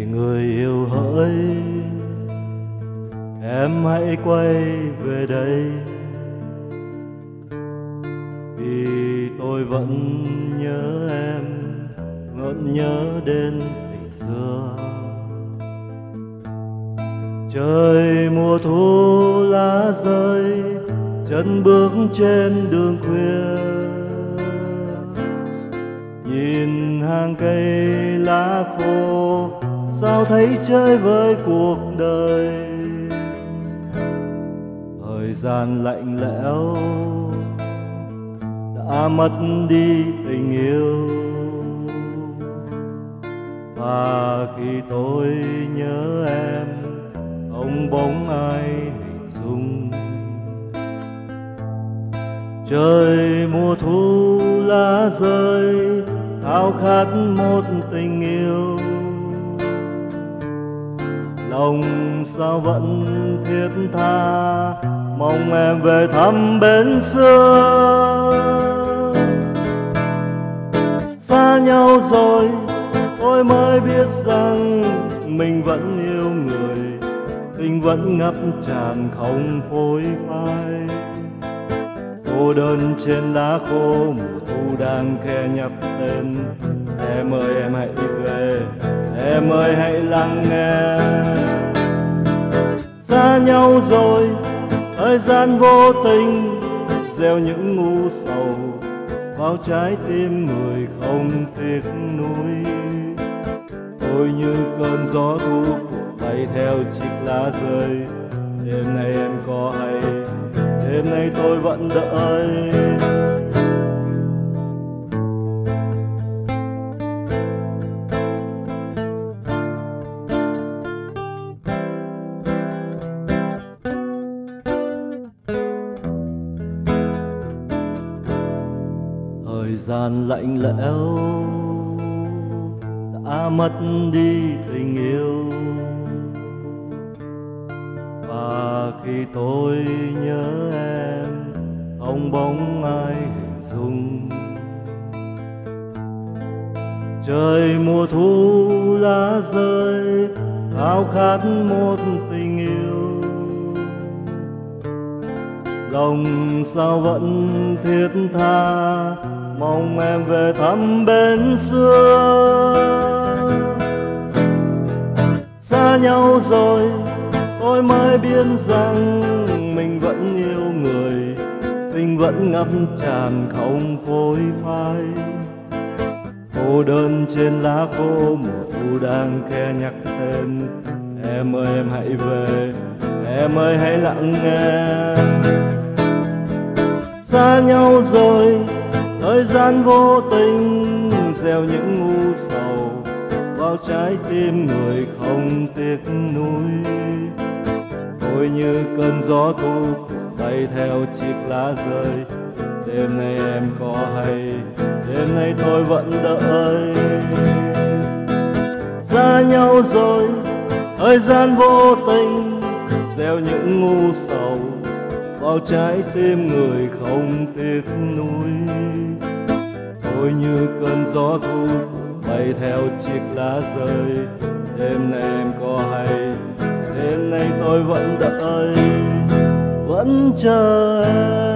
người yêu hỡi, em hãy quay về đây, vì tôi vẫn nhớ em, vẫn nhớ đến tình xưa. Trời mùa thu lá rơi, chân bước trên đường khuya, nhìn hàng cây lá khô, sao thấy chơi với cuộc đời. Thời gian lạnh lẽo đã mất đi tình yêu, và khi tôi nhớ em, không bóng ai hình dung. Trời mùa thu lá rơi, khao khát một tình yêu, lòng sao vẫn thiết tha, mong em về thăm bên xưa. Xa nhau rồi tôi mới biết rằng mình vẫn yêu người, tình vẫn ngập tràn không phôi phai. Cô đơn trên lá khô, mùa thu đang khe nhấp tên. Em ơi em hãy về, em ơi hãy lắng nghe. Xa nhau rồi thời gian vô tình gieo những ngu sầu vào trái tim người không tiếc nuối. Tôi như cơn gió thu bay theo chiếc lá rơi. Đêm nay em có hay, đêm nay tôi vẫn đợi. Thời gian lạnh lẽo đã mất đi tình yêu, và khi tôi nhớ em, không bóng ai hình dung. Trời mùa thu lá rơi, khao khát một tình yêu, lòng sao vẫn thiết tha, mong em về thăm bên xưa. Xa nhau rồi tôi mới biết rằng mình vẫn yêu người, tình vẫn ngập tràn không phôi phai. Cô đơn trên lá khô, mùa thu đang khe nhắc tên. Em ơi em hãy về, em ơi hãy lặng nghe. Xa nhau rồi thời gian vô tình gieo những ngu sầu vào trái tim người không tiếc nuối. Tôi như cơn gió thu bay theo chiếc lá rơi. Đêm nay em có hay, đêm nay tôi vẫn đợi. Xa nhau rồi thời gian vô tình gieo những ngu sầu vào trái tim người không tiếc nuối. Tôi như cơn gió thu bay theo chiếc lá rơi. Đêm nay em có hay, đêm nay tôi vẫn đợi, vẫn chờ em.